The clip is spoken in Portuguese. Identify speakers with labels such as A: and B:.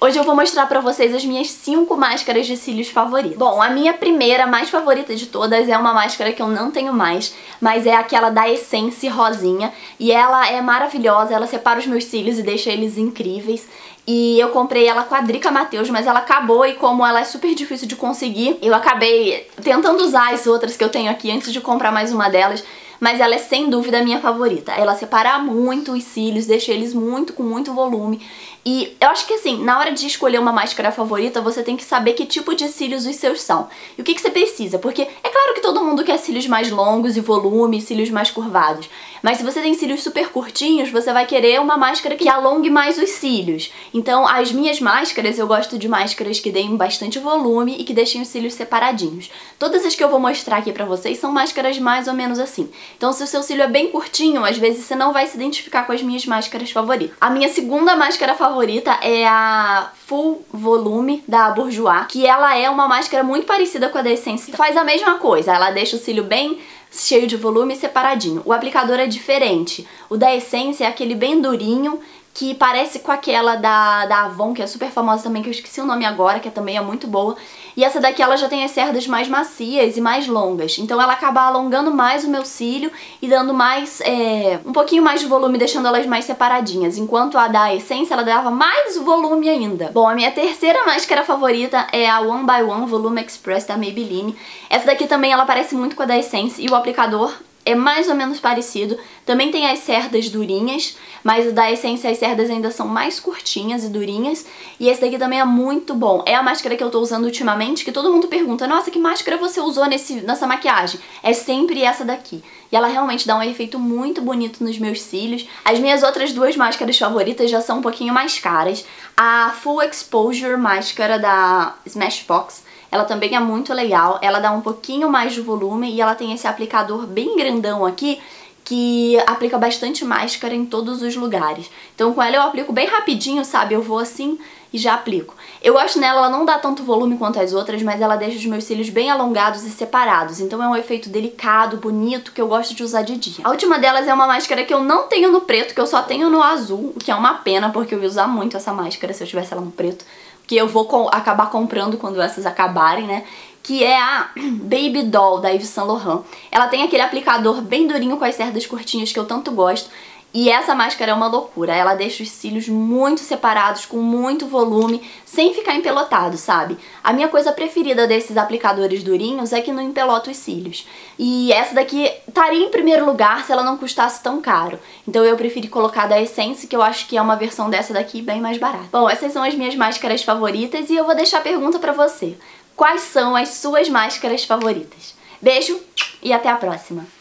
A: Hoje eu vou mostrar pra vocês as minhas 5 máscaras de cílios favoritas. Bom, a minha primeira, mais favorita de todas, é uma máscara que eu não tenho mais, mas é aquela da Essence rosinha, e ela é maravilhosa, ela separa os meus cílios e deixa eles incríveis. E eu comprei ela com a Drica Mateus, mas ela acabou e como ela é super difícil de conseguir, eu acabei tentando usar as outras que eu tenho aqui antes de comprar mais uma delas. Mas ela é sem dúvida a minha favorita. Ela separa muito os cílios, deixa eles com muito volume. E eu acho que assim, na hora de escolher uma máscara favorita, você tem que saber que tipo de cílios os seus são. E o que você precisa, porque é claro que todo mundo quer cílios mais longos e volume, cílios mais curvados. Mas se você tem cílios super curtinhos, você vai querer uma máscara que alongue mais os cílios. Então as minhas máscaras, eu gosto de máscaras que deem bastante volume e que deixem os cílios separadinhos. Todas as que eu vou mostrar aqui pra vocês são máscaras mais ou menos assim. Então se o seu cílio é bem curtinho, às vezes você não vai se identificar com as minhas máscaras favoritas. A minha segunda máscara favorita é a Full Volume da Bourjois, que ela é uma máscara muito parecida com a da Essence. Faz a mesma coisa, ela deixa o cílio bem cheio de volume e separadinho. O aplicador é diferente. O da Essence é aquele bem durinho, que parece com aquela da Avon, que é super famosa também, que eu esqueci o nome agora, que também é muito boa. E essa daqui ela já tem as cerdas mais macias e mais longas, então ela acaba alongando mais o meu cílio e dando mais, um pouquinho mais de volume, deixando elas mais separadinhas, enquanto a da Essence ela dava mais volume ainda. Bom, a minha terceira máscara favorita é a One by One Volume Express da Maybelline. Essa daqui também ela parece muito com a da Essence e o aplicador é mais ou menos parecido. Também tem as cerdas durinhas, mas o da Essence as cerdas ainda são mais curtinhas e durinhas. E esse daqui também é muito bom. É a máscara que eu tô usando ultimamente, que todo mundo pergunta: nossa, que máscara você usou nessa maquiagem? É sempre essa daqui. E ela realmente dá um efeito muito bonito nos meus cílios. As minhas outras duas máscaras favoritas já são um pouquinho mais caras. A Full Exposure máscara da Smashbox, ela também é muito legal, ela dá um pouquinho mais de volume e ela tem esse aplicador bem grandão aqui que aplica bastante máscara em todos os lugares. Então com ela eu aplico bem rapidinho, sabe? Eu vou assim e já aplico. Eu gosto nela, ela não dá tanto volume quanto as outras, mas ela deixa os meus cílios bem alongados e separados. Então é um efeito delicado, bonito, que eu gosto de usar de dia. A última delas é uma máscara que eu não tenho no preto, que eu só tenho no azul, o que é uma pena, porque eu ia usar muito essa máscara se eu tivesse ela no preto, que eu vou acabar comprando quando essas acabarem, né? Que é a Baby Doll da Yves Saint Laurent. Ela tem aquele aplicador bem durinho com as cerdas curtinhas que eu tanto gosto. E essa máscara é uma loucura, ela deixa os cílios muito separados, com muito volume, sem ficar empelotado, sabe? A minha coisa preferida desses aplicadores durinhos é que não empelota os cílios. E essa daqui estaria em primeiro lugar se ela não custasse tão caro. Então eu preferi colocar da Essence, que eu acho que é uma versão dessa daqui bem mais barata. Bom, essas são as minhas máscaras favoritas e eu vou deixar a pergunta pra você. Quais são as suas máscaras favoritas? Beijo e até a próxima!